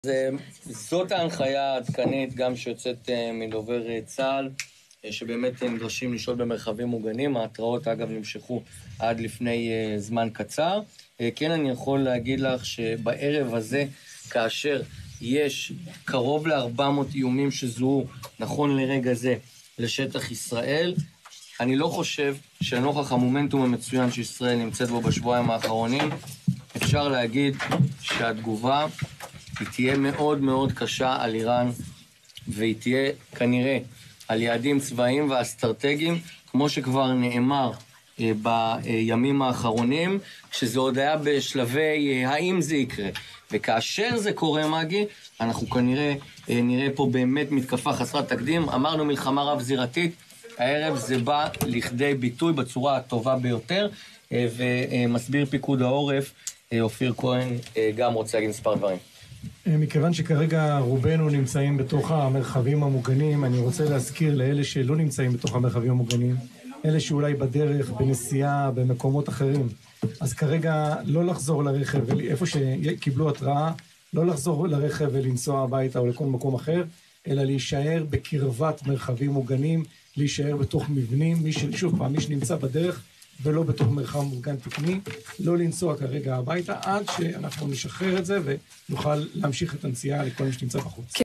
זאת ההנחיה העדכנית גם שיוצאת מדובר צה"ל, שבאמת נדרשים לשהות במרחבים מוגנים. ההתראות אגב נמשכו עד לפני זמן קצר. כן, אני יכול להגיד לך שבערב הזה, כאשר יש קרוב ל-400 איומים שזוהו נכון לרגע זה לשטח ישראל, אני לא חושב שנוכח המומנטום המצוין שישראל נמצאת בו בשבועיים האחרונים, אפשר להגיד שהתגובה היא תהיה מאוד מאוד קשה על איראן, והיא תהיה כנראה על יעדים צבאיים ואסטרטגיים, כמו שכבר נאמר בימים האחרונים, שזה עוד היה בשלבי האם זה יקרה. וכאשר זה קורה, מגי, אנחנו כנראה נראה פה באמת מתקפה חסרת תקדים. אמרנו מלחמה רב זירתית, הערב זה בא לכדי ביטוי בצורה הטובה ביותר, ומסביר פיקוד העורף, אופיר כהן, גם רוצה להגיד מספר דברים. מכיוון שכרגע רובנו נמצאים בתוך המרחבים המוגנים, אני רוצה להזכיר לאלה שלא נמצאים בתוך המרחבים המוגנים, אלה שאולי בדרך, בנסיעה, במקומות אחרים. אז כרגע לא לחזור לרכב, איפה שקיבלו התראה, לא לחזור לרכב ולנסוע הביתה או לכל מקום אחר, אלא להישאר בקרבת מרחבים מוגנים, להישאר בתוך מבנים, שוב פעם, מי שנמצא בדרך ולא בתוך מרחב מוגן תקני, לא לנסוע כרגע הביתה עד שאנחנו נשחרר את זה ונוכל להמשיך את הנסיעה לכל מי שנמצא בחוץ.